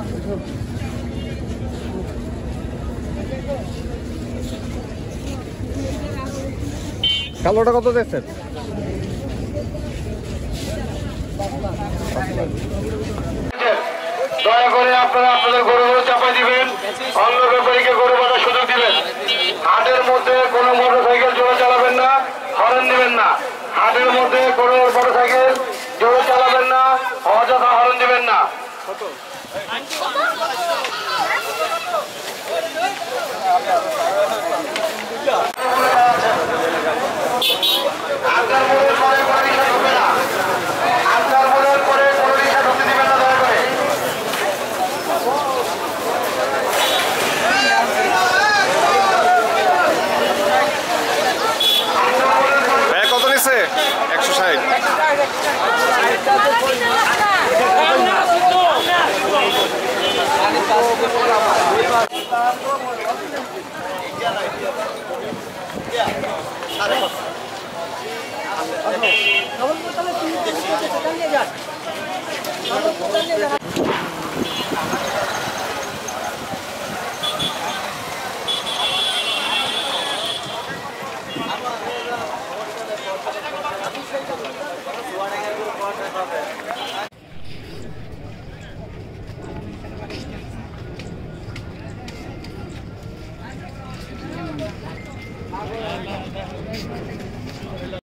কালোটা কত দেখছেন? দয়া করে আপনারা আপনাদের গরুগুলো চাপাই দিবেন, অন্য ব্যাপারীকে গরু বাঁধার সুযোগ দিবেন। হাটের মধ্যে কোনো মোটরসাইকেল জোরে চালাবেন না, হরেন দিবেন না। হাটের মধ্যে কোনো মোটরসাইকেল জোরে চালাবেন না, অযথা হরেন দিবেন না। আপনার মনের পরে কোনো রিক্সা ঢুকবে না, আপনার মনের পরে কোনো রিক্সা ঢুকতে দিবেন না দয়া করে। কত নিচ্ছে? 160।